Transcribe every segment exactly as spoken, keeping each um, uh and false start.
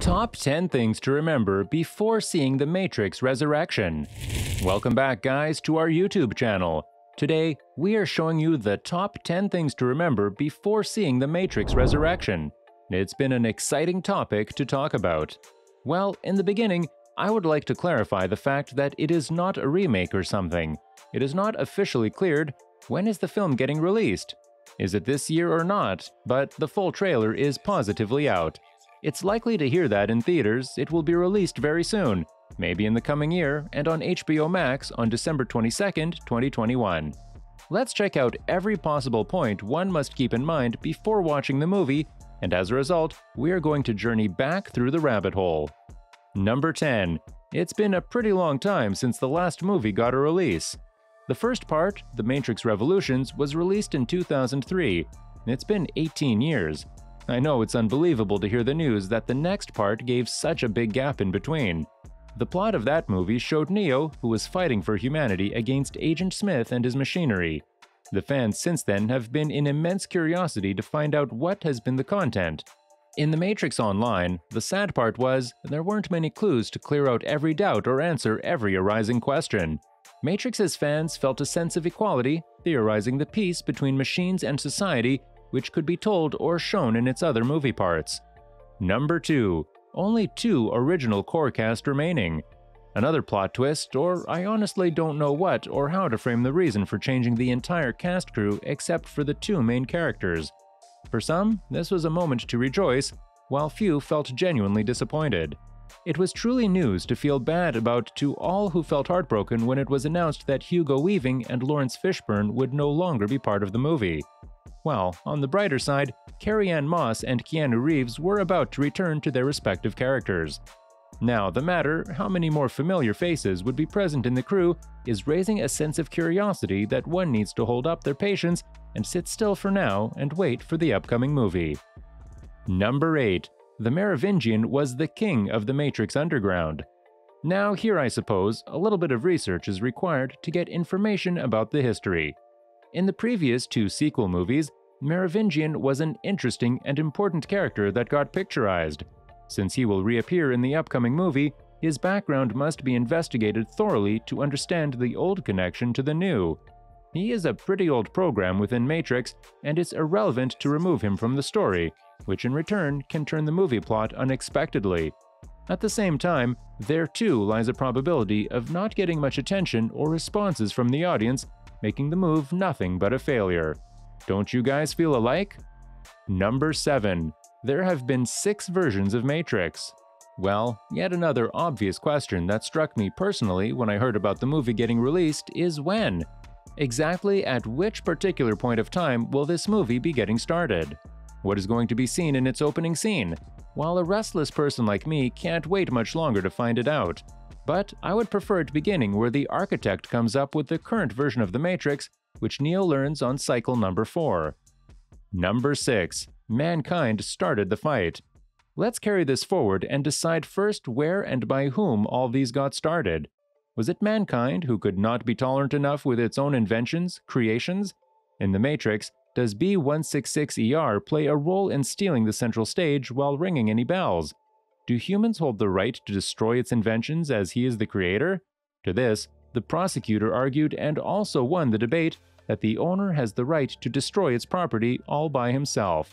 Top ten Things to Remember Before Seeing The Matrix Resurrection. Welcome back, guys, to our YouTube channel. Today, we are showing you the top ten things to remember before seeing The Matrix Resurrection. It's been an exciting topic to talk about. Well, in the beginning, I would like to clarify the fact that it is not a remake or something. It is not officially cleared. When is the film getting released? Is it this year or not? But the full trailer is positively out. It's likely to hear that in theaters. It will be released very soon, maybe in the coming year, and on H B O Max on December twenty-second, twenty twenty-one. Let's check out every possible point one must keep in mind before watching the movie, and as a result, we are going to journey back through the rabbit hole. Number ten. It's been a pretty long time since the last movie got a release. The first part, The Matrix Revolutions, was released in two thousand three. It's been eighteen years. I know it's unbelievable to hear the news that the next part gave such a big gap in between. The plot of that movie showed Neo, who was fighting for humanity against Agent Smith and his machinery. The fans since then have been in immense curiosity to find out what has been the content. In The Matrix Online, the sad part was there weren't many clues to clear out every doubt or answer every arising question. Matrix's fans felt a sense of equality, theorizing the peace between machines and society, which could be told or shown in its other movie parts. Number two. Only two original core cast remaining. Another plot twist, or I honestly don't know what or how to frame the reason for changing the entire cast crew except for the two main characters. For some, this was a moment to rejoice, while few felt genuinely disappointed. It was truly news to feel bad about to all who felt heartbroken when it was announced that Hugo Weaving and Lawrence Fishburne would no longer be part of the movie. Well, on the brighter side, Carrie-Anne Moss and Keanu Reeves were about to return to their respective characters. Now, the matter, how many more familiar faces would be present in the crew, is raising a sense of curiosity that one needs to hold up their patience and sit still for now and wait for the upcoming movie. Number eight. The Merovingian was the king of the Matrix Underground. Now, here I suppose, a little bit of research is required to get information about the history. In the previous two sequel movies, Merovingian was an interesting and important character that got picturized. Since he will reappear in the upcoming movie, his background must be investigated thoroughly to understand the old connection to the new. He is a pretty old program within Matrix, and it's irrelevant to remove him from the story, which in return can turn the movie plot unexpectedly. At the same time, there too lies a probability of not getting much attention or responses from the audience, making the move nothing but a failure. Don't you guys feel alike? Number seven. There have been six versions of Matrix. Well, yet another obvious question that struck me personally when I heard about the movie getting released is when? Exactly at which particular point of time will this movie be getting started? What is going to be seen in its opening scene? While a restless person like me can't wait much longer to find it out. But I would prefer it beginning where the architect comes up with the current version of the Matrix, which Neo learns on cycle number four. Number six. Mankind started the fight. Let's carry this forward and decide first where and by whom all these got started. Was it mankind who could not be tolerant enough with its own inventions, creations? In the Matrix, does B one sixty-six E R play a role in stealing the central stage while ringing any bells? Do humans hold the right to destroy its inventions as he is the creator? To this, the prosecutor argued and also won the debate that the owner has the right to destroy its property all by himself.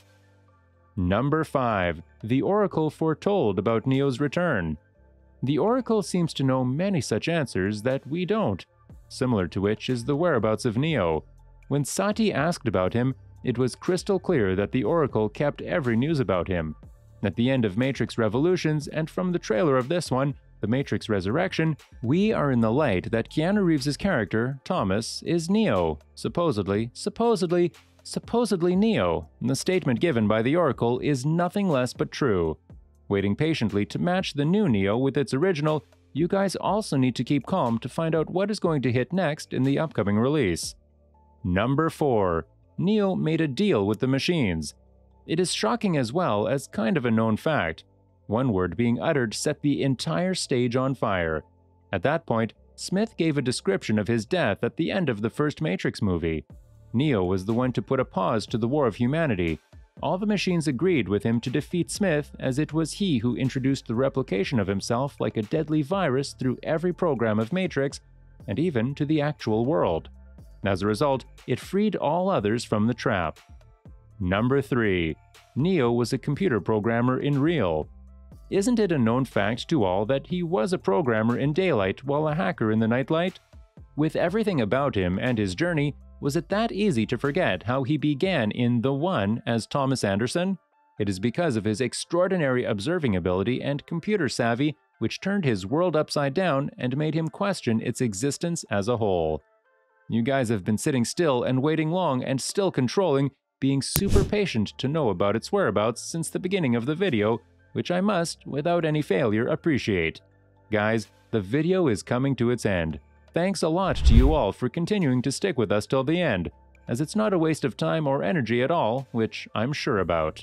Number five. The Oracle foretold about Neo's return. The Oracle seems to know many such answers that we don't, similar to which is the whereabouts of Neo. When Sati asked about him, it was crystal clear that the Oracle kept every news about him. At the end of Matrix Revolutions and from the trailer of this one, The Matrix Resurrection, we are in the light that Keanu Reeves' character, Thomas, is Neo, supposedly, supposedly, supposedly Neo. The statement given by the Oracle is nothing less but true. Waiting patiently to match the new Neo with its original, you guys also need to keep calm to find out what is going to hit next in the upcoming release. Number four. Neo made a deal with the machines. It is shocking as well as kind of a known fact. One word being uttered set the entire stage on fire. At that point, Smith gave a description of his death at the end of the first Matrix movie. Neo was the one to put a pause to the war of humanity. all the machines agreed with him to defeat Smith, as it was he who introduced the replication of himself like a deadly virus through every program of Matrix, and even to the actual world. As a result, it freed all others from the trap. Number three. Neo was a computer programmer in real. Isn't it a known fact to all that he was a programmer in daylight while a hacker in the nightlight? With everything about him and his journey, was it that easy to forget how he began in The One as Thomas Anderson? It is because of his extraordinary observing ability and computer savvy which turned his world upside down and made him question its existence as a whole. You guys have been sitting still and waiting long and still controlling, being super patient to know about its whereabouts since the beginning of the video, which I must, without any failure, appreciate. Guys, the video is coming to its end. Thanks a lot to you all for continuing to stick with us till the end, as it's not a waste of time or energy at all, which I'm sure about.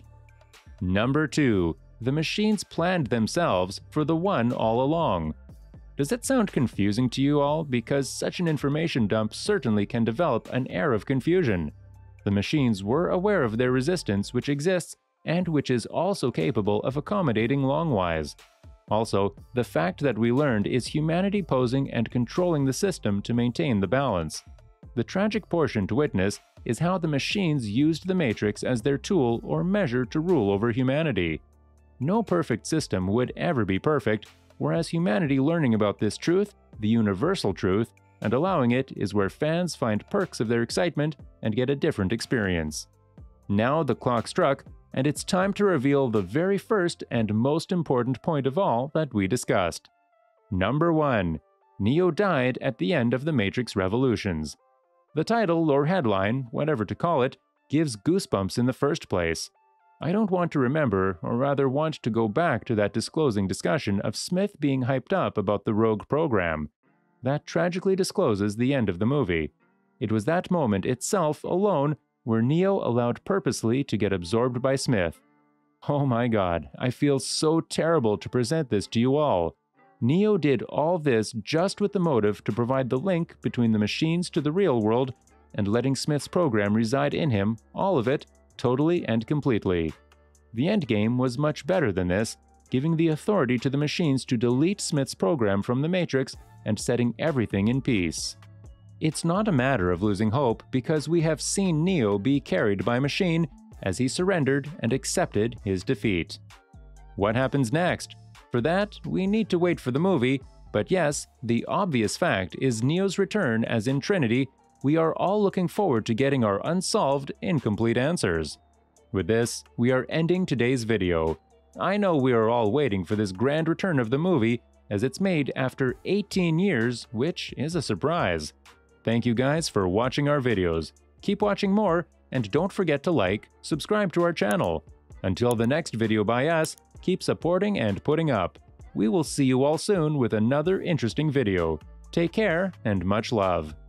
Number two. The machines planned themselves for the One all along. Does it sound confusing to you all? Because such an information dump certainly can develop an air of confusion. The machines were aware of their resistance which exists and which is also capable of accommodating Longwise. Also, the fact that we learned is humanity posing and controlling the system to maintain the balance. The tragic portion to witness is how the machines used the Matrix as their tool or measure to rule over humanity. No perfect system would ever be perfect, whereas humanity learning about this truth, the universal truth, and allowing it is where fans find perks of their excitement and get a different experience. Now the clock struck, and it's time to reveal the very first and most important point of all that we discussed. Number one. Neo died at the end of the Matrix Revolutions. The title or headline, whatever to call it, gives goosebumps in the first place. I don't want to remember, or rather want to go back to that disclosing discussion of Smith being hyped up about the rogue program. That tragically discloses the end of the movie. It was that moment itself alone where Neo allowed purposely to get absorbed by Smith. Oh my god, I feel so terrible to present this to you all. Neo did all this just with the motive to provide the link between the machines to the real world and letting Smith's program reside in him, all of it, totally and completely. The endgame was much better than this, giving the authority to the machines to delete Smith's program from the Matrix and setting everything in peace. It's not a matter of losing hope because we have seen Neo be carried by machine as he surrendered and accepted his defeat. What happens next? For that, we need to wait for the movie, but yes, the obvious fact is Neo's return as in Trinity. We are all looking forward to getting our unsolved, incomplete answers. With this, we are ending today's video. I know we are all waiting for this grand return of the movie, as it's made after eighteen years, which is a surprise. Thank you guys for watching our videos. Keep watching more, and don't forget to like, subscribe to our channel. Until the next video by us, keep supporting and putting up. We will see you all soon with another interesting video. Take care, and much love.